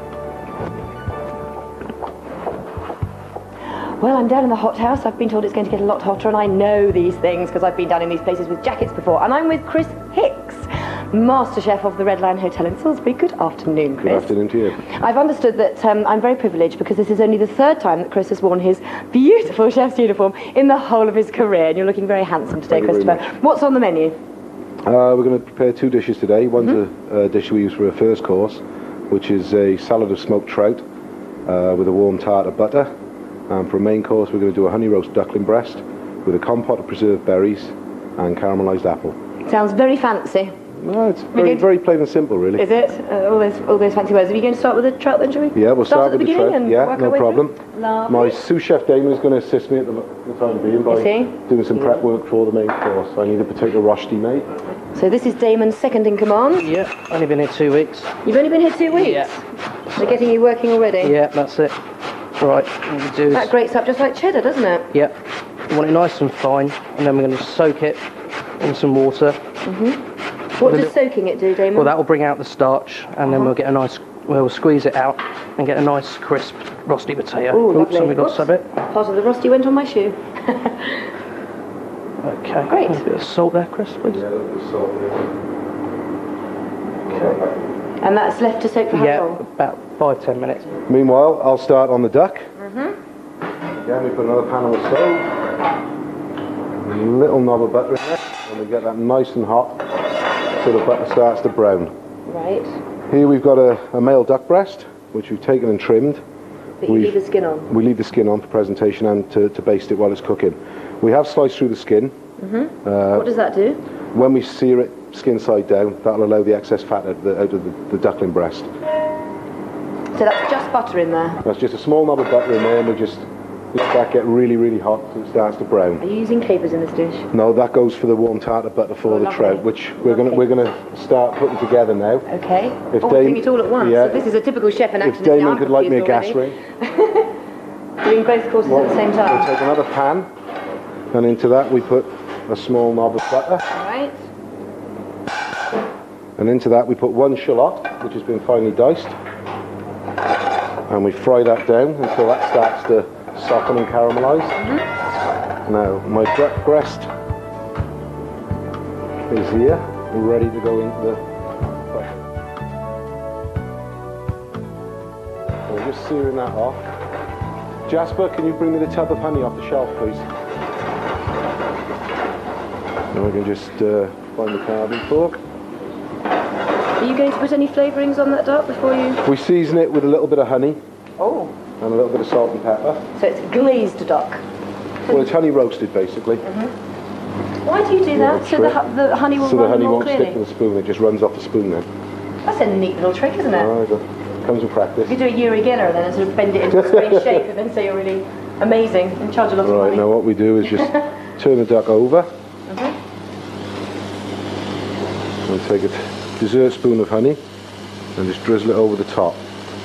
Well, I'm down in the hothouse. I've been told it's going to get a lot hotter, and I know these things because I've been down in these places with jackets before. And I'm with Chris Hicks, Master Chef of the Red Lion Hotel in Salisbury. Good afternoon, Chris. Good afternoon to you. I've understood that um, I'm very privileged because this is only the third time that Chris has worn his beautiful chef's uniform in the whole of his career, and you're looking very handsome today, Thank you Christopher. very much. What's on the menu? Uh, we're going to prepare two dishes today. One's Mm-hmm. a, a dish we use for a first course, which is a salad of smoked trout uh, with a warm tart of butter. And for a main course, we're going to do a honey roast duckling breast with a compote of preserved berries and caramelised apple. Sounds very fancy. No, it's very, very plain and simple, really. Is it? Uh, all those all those fancy words. Are you going to start with the trout then, shall we? Yeah, we'll start, at with the the beginning trout. and Yeah, work no our way problem. through? Lovely. My sous chef Damon is going to assist me at the, the time being by You see? doing some prep work for the main course. I need a particular rosti made. So this is Damon's second in command. Yeah, only been here two weeks. You've only been here two weeks? Yeah. They're getting you working already? Yeah, that's it. Right, what we do is... That grates up just like cheddar, doesn't it? Yep. You want it nice and fine, and then we're going to soak it in some water. Mm-hmm. What does soaking it do, Damon? Well, that will bring out the starch, and Uh-huh. then we'll get a nice... We'll squeeze it out and get a nice crisp rosti potato. Ooh, Oops, lovely. and we've got Oops. some bit. Part of the rusty went on my shoe. Okay. Great. A bit of salt there, Chris, please. Yeah, a little bit of salt there. And that's left to soak for how Yeah, long? about five, ten minutes. Meanwhile, I'll start on the duck. Mm-hmm. Again, we put another pan on the stove. A little knob of butter in there, and we get that nice and hot so the butter starts to brown. Right. Here we've got a, a male duck breast, which we've taken and trimmed. But you We've- leave the skin on? We leave the skin on for presentation and to, to baste it while it's cooking. We have sliced through the skin. Mm-hmm. Uh, What does that do? When we sear it skin side down, that'll allow the excess fat out of the, out of the, the duckling breast. So that's just butter in there? That's just a small knob of butter in there, and we just let that get really, really hot so it starts to brown. Are you using capers in this dish? No, that goes for the warm tartar butter for Oh, the lovely. trout, which we're gonna we're gonna start putting together now. Okay. If oh, Dame- doing it all at once. yeah. So this is a typical chef in If action. isn't it? Damon I'm could light me a confused gas already. ring. Doing both courses Well, at the same We'll time. take another pan, and into that we put a small knob of butter, Right. and into that we put one shallot, which has been finely diced, and we fry that down until that starts to soften and caramelise. Mm-hmm. Now my duck breast is here, ready to go into the butter. So we're just searing that off. Jasper, can you bring me the tub of honey off the shelf, please? Now I can just uh, find the carving fork. Are you going to put any flavourings on that duck before you... We season it with a little bit of honey. Oh. And a little bit of salt and pepper. So it's glazed duck? Well, it's honey roasted, basically. Mm-hmm. Why do you do that? So the, the honey will so run the honey more won't clearly? stick to the spoon, it just runs off the spoon then. That's a neat little trick, isn't it? Oh, it comes with practice. You could do a Yuri Geller then and sort of bend it into a strange shape and then say you're really amazing and charge a lot of money. Right, now what we do is just turn the duck over. Mm-hmm. And take a dessert spoon of honey and just drizzle it over the top.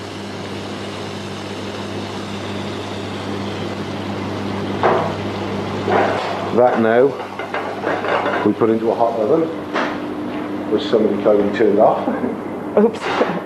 That now we put into a hot oven, which somebody kindly turned off. Oops.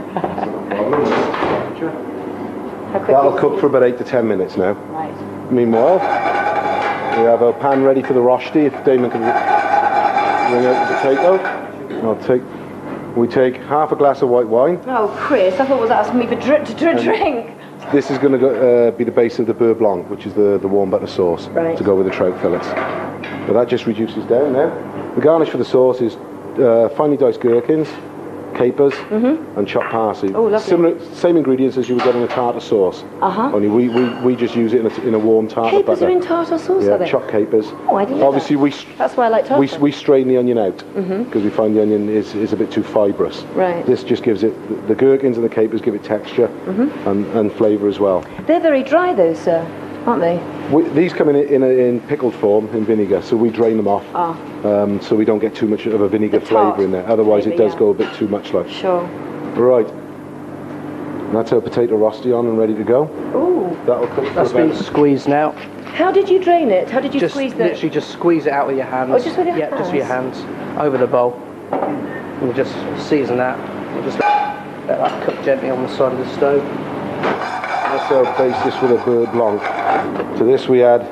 That'll cook for about eight to ten minutes now. Right. Meanwhile, we have our pan ready for the rosti. If Damon can bring out the potato, I'll take. We take half a glass of white wine. Oh, Chris, I thought it was asking me for dr to dr drink. This is going to uh, be the base of the beurre blanc, which is the, the warm butter sauce, right, to go with the trout fillets. But that just reduces down now. The garnish for the sauce is uh, finely diced gherkins, capers, mm-hmm, and chopped parsley. Oh, lovely. Similar, same ingredients as you would get in a tartar sauce. Uh-huh. Only we, we, we just use it in a, in a warm tartar Capers butter. are in tartar sauce, yeah, are they? chopped capers. Oh, I didn't know Obviously, that. we That's why I like tartar. we we strain the onion out because mm-hmm, we find the onion is, is a bit too fibrous. Right. This just gives it the, the gherkins and the capers give it texture, mm-hmm, and, and flavour as well. They're very dry, those, sir, aren't they? We, these come in in, a, in pickled form in vinegar, so we drain them off, ah, um, so we don't get too much of a vinegar The tart flavour in there. Otherwise, flavour, it does yeah. go a bit too much like. Sure. Right. That's our potato rosti on and ready to go. Ooh. That'll cook for That's about... been squeezed now. How did you drain it? How did you Just squeeze the... literally just squeeze it out with your hands. Oh, just with your yeah, hands? just with your hands over the bowl. And we'll just season that. We'll just let that cook gently on the side of the stove. That's our basis with a beurre blanc. To this we add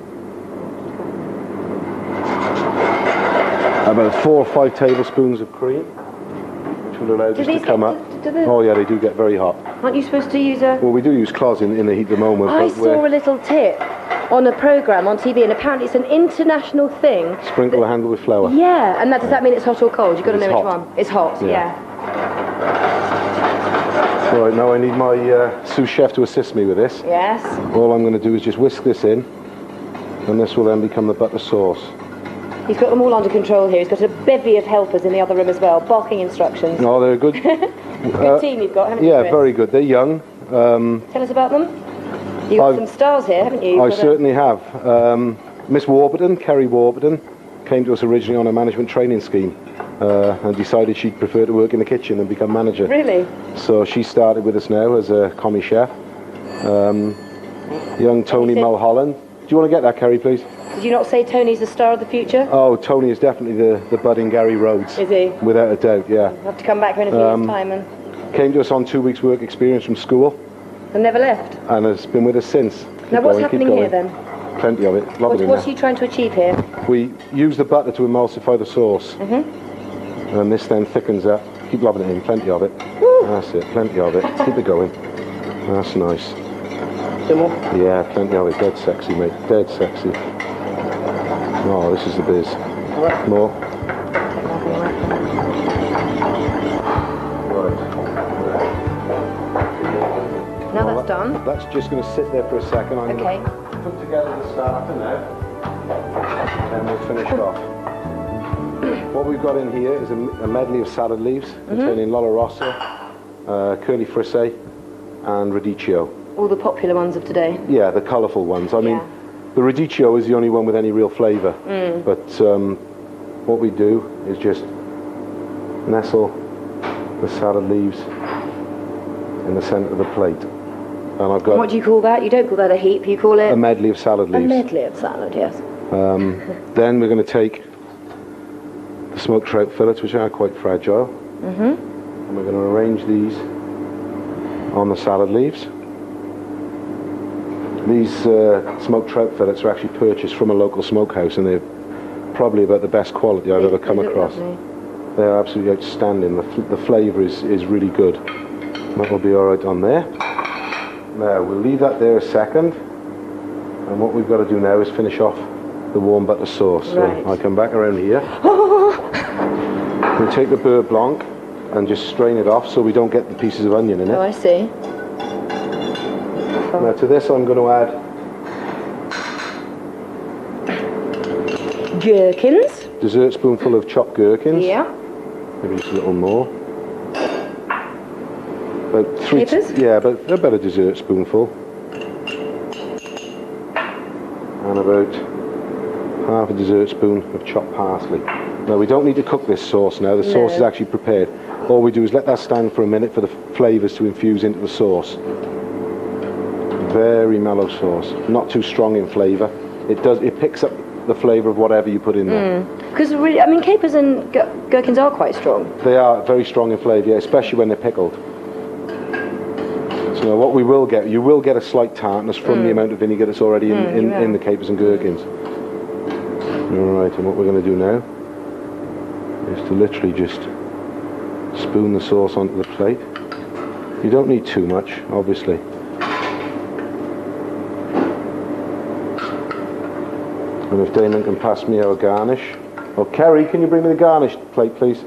about four or five tablespoons of cream, which will allow Do this to these come get- up. do- do they- Oh yeah, they do get very hot. Aren't you supposed to use a... Well, we do use cloths in, in the heat at the moment. I but saw we're a little tip on a programme on T V, and apparently it's an international thing. sprinkle the handle with flour. Yeah, and that, does that mean it's hot or cold? You've got to It's know which hot. one. It's hot, Yeah. yeah. Right, now I need my uh, sous chef to assist me with this. Yes. All I'm going to do is just whisk this in, and this will then become the butter sauce. He's got them all under control here. He's got a bevy of helpers in the other room as well, barking instructions. Oh, they're good. Good uh, team you've got, haven't you, Yeah, Chris? very good. They're young. Um, Tell us about them. You've got I've- some stars here, haven't you? You've I got a- certainly have. Um, Miss Warburton, Kerry Warburton, came to us originally on a management training scheme uh, and decided she'd prefer to work in the kitchen and become manager. Really? So she started with us now as a commie chef. Um, young Tony Anything- Mulholland. Do you want to get that, Kerry, please? Did you not say Tony's the star of the future? Oh, Tony is definitely the, the budding Gary Rhodes. Is he? Without a doubt, yeah. I'll have to come back here in a few Um, years' time and, Came to us on two weeks' work experience from school and never left. and has been with us since. Now, Keep what's going, keep happening here going. then? Plenty of it. Love What, it in what's there. he trying to achieve here? We use the butter to emulsify the sauce, Mm-hmm. and this then thickens up. Keep loving it in, plenty of it. That's it, plenty of it. Keep it going. That's nice. Some more? Yeah, plenty of it. Dead sexy, mate. Dead sexy. Oh, this is the biz. Right. More. Now that's done. That's just going to sit there for a second. I'm Okay. going to put together the starter now, and we'll finish off. What we've got in here is a, a medley of salad leaves Mm-hmm. containing Lolla Rossa, uh, curly frisee, and radicchio. All the popular ones of today. Yeah, the colourful ones. I mean, the radicchio is the only one with any real flavour. Mm. But um, what we do is just nestle the salad leaves in the centre of the plate. And I've got What do you call that? You don't call that a heap, you call it... a medley of salad A leaves. medley of salad, yes. Um, then we're going to take the smoked trout fillets, which are quite fragile, Mm-hmm. and we're going to arrange these on the salad leaves. These uh, smoked trout fillets are actually purchased from a local smokehouse, and they're probably about the best quality I've ever come They look across. lovely. They are absolutely outstanding. The, f the flavour is, is really good. That will be all right on there. Now, we'll leave that there a second, and what we've got to do now is finish off the warm butter sauce. Right. So I come back around here. We take the beurre blanc and just strain it off so we don't get the pieces of onion in it. Oh, I see. Now to this I'm going to add gherkins. Dessert spoonful of chopped gherkins. Yeah. Maybe just a little more. About three. Capers? Yeah, about about a dessert spoonful. And about half a dessert spoon of chopped parsley. Now we don't need to cook this sauce now. The sauce No. is actually prepared. All we do is let that stand for a minute for the flavours to infuse into the sauce. Very mellow sauce, not too strong in flavour. It does. It picks up the flavour of whatever you put in there. Because really, I mean, capers and gher- gherkins are quite strong. They are very strong in flavour, yeah, especially when they're pickled. So what we will get, you will get a slight tartness from Mm. the amount of vinegar that's already in, Mm, in, you in will. the capers and gherkins. All right, and what we're going to do now is to literally just spoon the sauce onto the plate. You don't need too much, obviously. And if Damon can pass me our garnish. Oh, Kerry, can you bring me the garnish plate, please?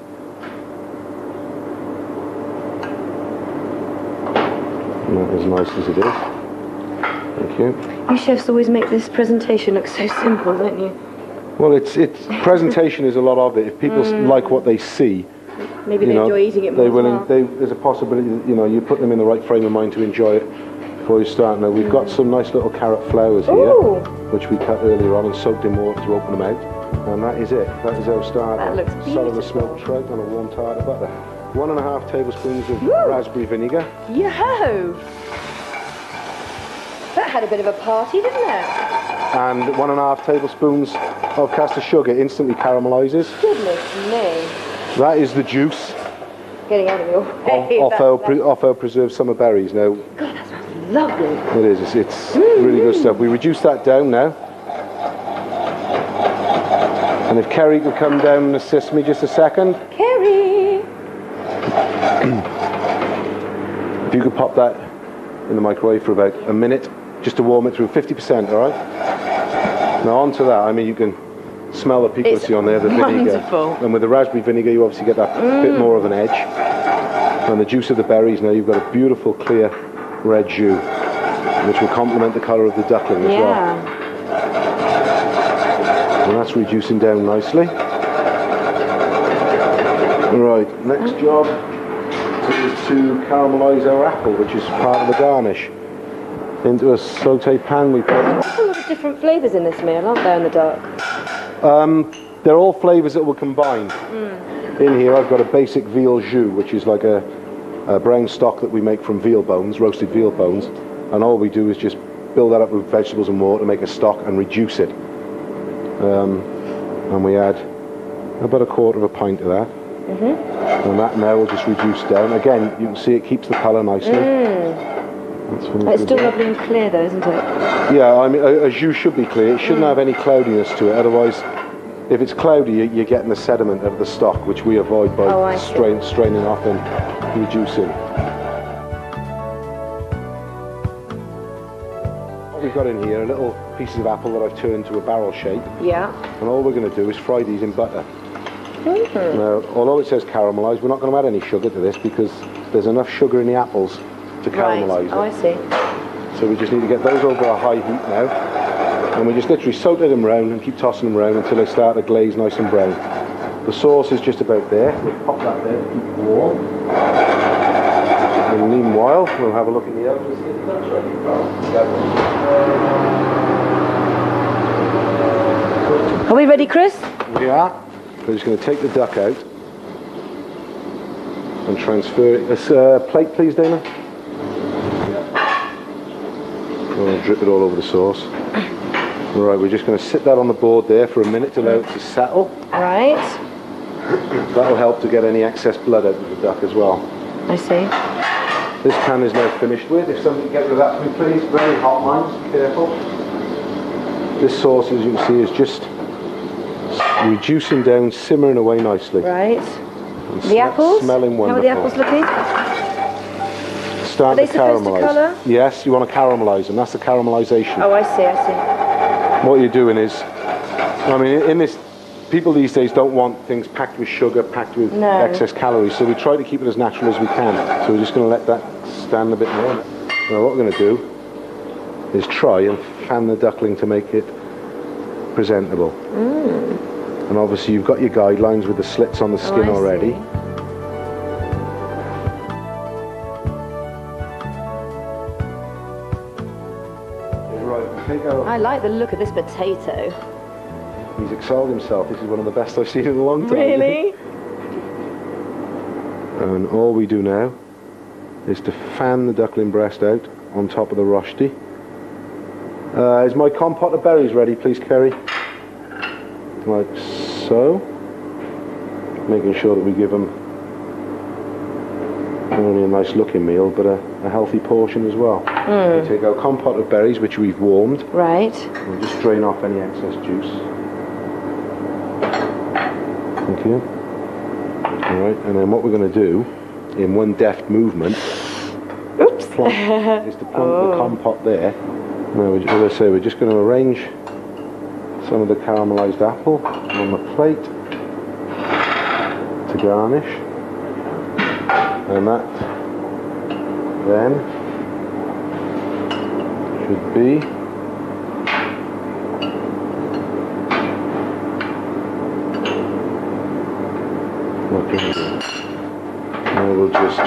Not as nice as it is. Thank you. You chefs always make this presentation look so simple, don't you? Well, it's it's presentation is a lot of it. If people s Mm. like what they see, Maybe you they know, enjoy eating it more they as will. well. They, there's a possibility that, you know, you put them in the right frame of mind to enjoy it before you start. Now we've got some nice little carrot flowers here, Ooh. which we cut earlier on and soaked in water to open them out. And that is it. That is our start. That looks Salad of smoked trout on a warm tart of butter. One and a half tablespoons of raspberry vinegar. Yo! That had a bit of a party, didn't it? And one and a half tablespoons of caster sugar. Instantly caramelizes. Goodness me. That is the juice Getting out of your way. off That- our, that- pre off our preserved summer berries. Now, God, that smells lovely. it is. It's, it's Mm. really good stuff. We reduce that down now. And if Kerry could come down and assist me just a second. Kerry! If you could pop that in the microwave for about a minute, just to warm it through, fifty percent, all right? Now onto that, I mean, you can smell the piquancy on there, the vinegar. wonderful. And with the raspberry vinegar, you obviously get that Mm. bit more of an edge. And the juice of the berries, now you've got a beautiful, clear red jus, which will complement the colour of the duckling as well. Yeah. And that's reducing down nicely. Right, next job is to caramelise our apple, which is part of the garnish. Into a sauté pan we put. There's a lot of different flavours in this meal, aren't there, in the dark? Um, they're all flavours that will combine. Mm. In here I've got a basic veal jus, which is like a, a brown stock that we make from veal bones, roasted veal bones. And all we do is just build that up with vegetables and water, make a stock and reduce it. Um, and we add about a quarter of a pint of that. Mm-hmm. And that now will just reduce down. Again, you can see it keeps the colour nicely. Mm. That's what It's it still is. lovely and clear though, isn't it? Yeah, I mean, a, a jus should be clear. It shouldn't Mm. have any cloudiness to it. Otherwise, if it's cloudy, you- you're getting the sediment of the stock, which we avoid by Oh, I see. strain, straining off and reducing. What we've got in here are little pieces of apple that I've turned to a barrel shape. Yeah. And all we're going to do is fry these in butter. Mm-hmm. Now, although it says caramelise, we're not going to add any sugar to this because there's enough sugar in the apples to caramelise Right. Oh, I it. see. So we just need to get those over a high heat now. And we just literally saute them round and keep tossing them round until they start to glaze nice and brown. The sauce is just about there. We'll pop that there to keep it warm. And meanwhile, we'll have a look at the oven and see if that's ready. Are we ready, Chris? We are. We're just going to take the duck out and transfer it. This uh, plate, please, Damon. I'll drip it all over the sauce. Right, we're just going to sit that on the board there for a minute to allow it to settle. Right. That'll help to get any excess blood out of the duck as well. I see. This pan is now finished with. If somebody can get rid of that for me, please. Very hot, mind. Careful. This sauce, as you can see, is just reducing down, simmering away nicely. Right. And The sm- apples? Smelling wonderful. How are the apples looking? Start Are they to supposed to caramelise. colour? Yes, you want to caramelise them. That's the caramelisation. Oh, I see, I see. What you're doing is I mean, in this, people these days don't want things packed with sugar, packed with No. excess calories, so we try to keep it as natural as we can. So we're just going to let that stand a bit more. Now what we're going to do is try and fan the duckling to make it presentable. Mm. And obviously you've got your guidelines with the slits on the skin Oh, I already. see. Right, take our... I like the look of this potato. He's excelled himself. This is one of the best I've seen in a long time. Really? And all we do now is to fan the duckling breast out on top of the rosti. Uh, is my compote of berries ready, please, Kerry? Like so. Making sure that we give them not only a nice looking meal, but a, a healthy portion as well. Mm. We take our compote of berries, which we've warmed. Right. We'll just drain off any excess juice. Thank you. Alright, and then what we're going to do, in one deft movement, Oops. plonk, is to plonk Oh. the compote there. Now, we- as I say, we're just going to arrange some of the caramelised apple on the plate to garnish. And that then should be now we'll just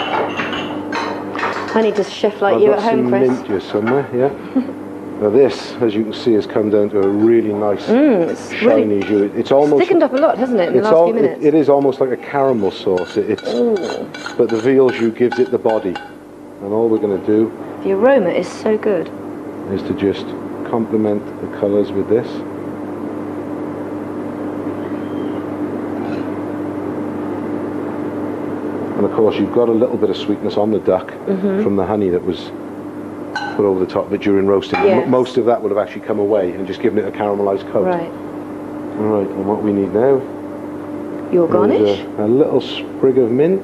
I need to chef like I've you got at home, some Chris. mint just somewhere, yeah. Now this, as you can see, has come down to a really nice Mm, it's shiny really jus. It's almost thickened up a lot, hasn't it, in the it's last al- few minutes? It, it is almost like a caramel sauce. It, it's Ooh. but the veal jus gives it the body, and all we're going to do The aroma is so good. is to just complement the colours with this. And of course you've got a little bit of sweetness on the duck Mhm. from the honey that was put over the top of it during roasting. Yes. M- most of that would have actually come away and just given it a caramelised coat. Right. Alright, and what we need now Your is garnish? a, a little sprig of mint.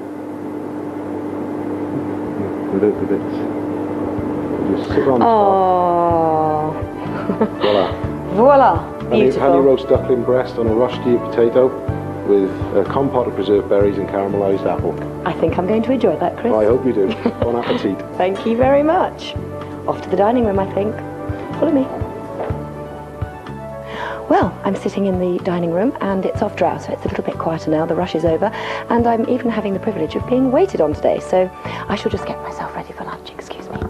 Without the bits. Just sit on top. Oh. Voila. Voila. Honey, Beautiful. honey roast duckling breast on a rosti of potato with a compote of preserved berries and caramelised apple. I think I'm going to enjoy that, Chris. I hope you do. Bon appetit. Thank you very much. Off to the dining room, I think. Follow me. Well, I'm sitting in the dining room and it's off drought, so it's a little bit quieter now. The rush is over, and I'm even having the privilege of being waited on today, so I shall just get myself ready for lunch. Excuse me.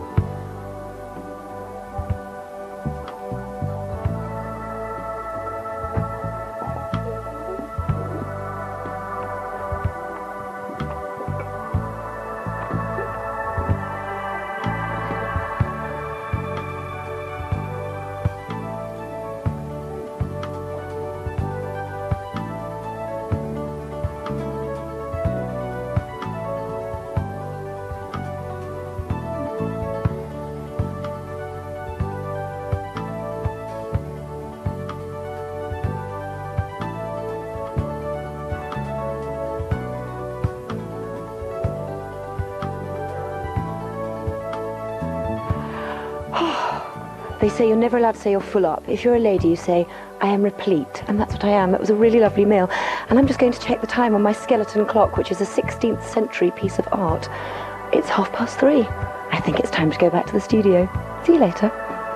They say you're never allowed to say you're full up. If you're a lady, you say, I am replete. And that's what I am. It was a really lovely meal. And I'm just going to check the time on my skeleton clock, which is a sixteenth century piece of art. It's half past three. I think it's time to go back to the studio. See you later.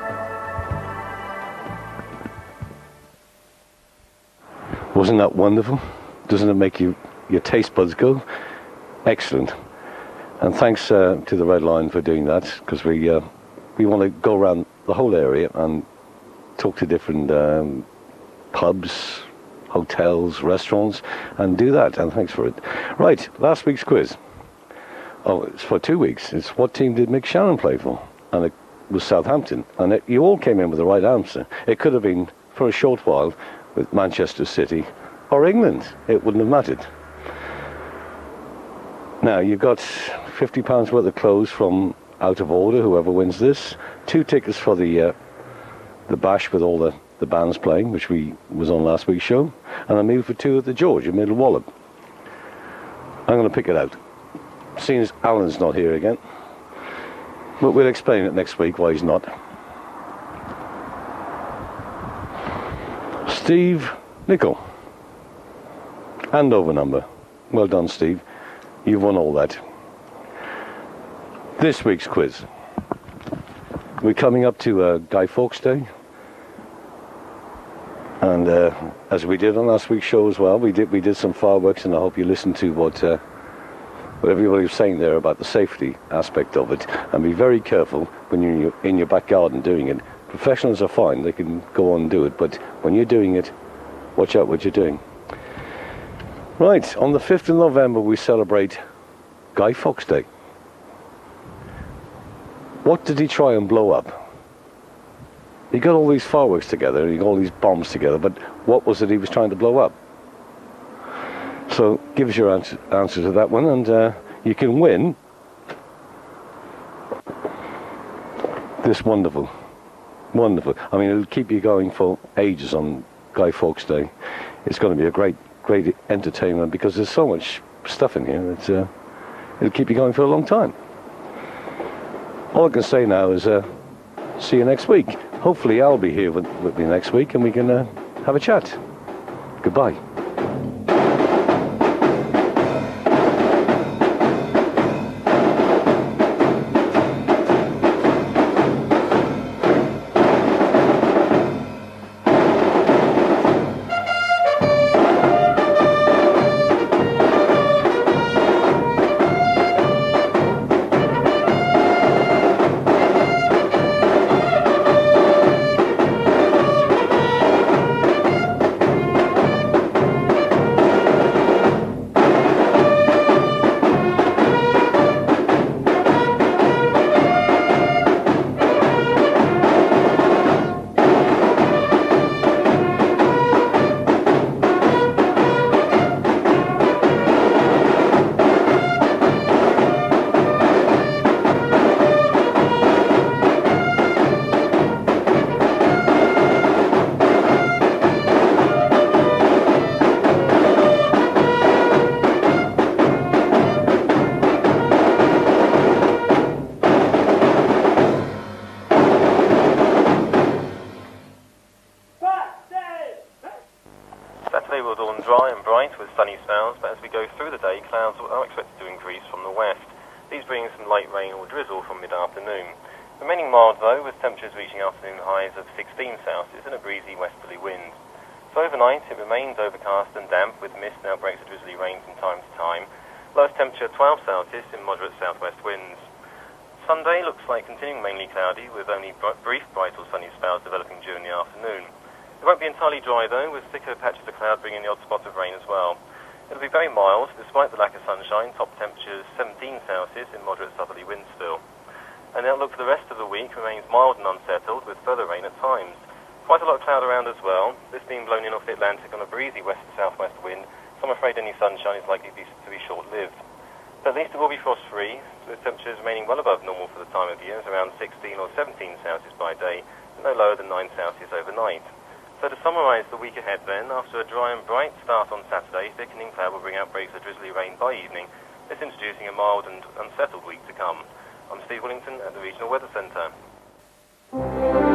Wasn't that wonderful? Doesn't it make you your taste buds go? Excellent. And thanks uh, to the Red Line for doing that, because we uh, we want to go around the whole area and talk to different um, pubs, hotels, restaurants, and do that. And thanks for it. Right, last week's quiz. Oh, it's for two weeks. It's what team did Mick Shannon play for? And it was Southampton. And it, you all came in with the right answer. It could have been, for a short while, with Manchester City or England. It wouldn't have mattered. Now, you've got fifty pounds worth of clothes from Out of Order, whoever wins this. Two tickets for the uh, the bash with all the, the bands playing, which we was on last week's show. And a meal for two at the George in Middle Wallop. I'm going to pick it out. Seeing as Alan's not here again. But we'll explain it next week why he's not. Steve Nicol. Handover number. Well done, Steve. You've won all that. This week's quiz. We're coming up to uh, Guy Fawkes Day. And uh, as we did on last week's show as well, we did we did some fireworks, and I hope you listened to what uh, what everybody was saying there about the safety aspect of it. And be very careful when you're in your, in your back garden doing it. Professionals are fine; they can go on and do it. But when you're doing it, watch out what you're doing. Right, on the fifth of November we celebrate Guy Fawkes Day. What did he try and blow up? He got all these fireworks together, and he got all these bombs together, but what was it he was trying to blow up? So give us your answer, answer to that one, and uh, you can win this wonderful, wonderful. I mean, it'll keep you going for ages on Guy Fawkes Day. It's going to be a great, great entertainment because there's so much stuff in here that uh, it'll keep you going for a long time. All I can say now is uh, see you next week. Hopefully I'll be here with, with me next week and we can uh, have a chat. Goodbye. twelve Celsius in moderate southwest winds. Sunday looks like continuing mainly cloudy with only brief bright or sunny spells developing during the afternoon. It won't be entirely dry though, with thicker patches of cloud bringing the odd spot of rain as well. It'll be very mild despite the lack of sunshine, top temperatures seventeen Celsius in moderate southerly winds still. And the outlook for the rest of the week remains mild and unsettled with further rain at times. Quite a lot of cloud around as well, this being blown in off the Atlantic on a breezy west to southwest wind, so I'm afraid any sunshine is likely to be, to be short-lived. But at least it will be frost-free, with temperatures remaining well above normal for the time of year, around sixteen or seventeen Celsius by day, and no lower than nine Celsius overnight. So to summarise the week ahead then, after a dry and bright start on Saturday, thickening cloud will bring outbreaks of drizzly rain by evening, this introducing a mild and unsettled week to come. I'm Steve Wellington at the Regional Weather Centre.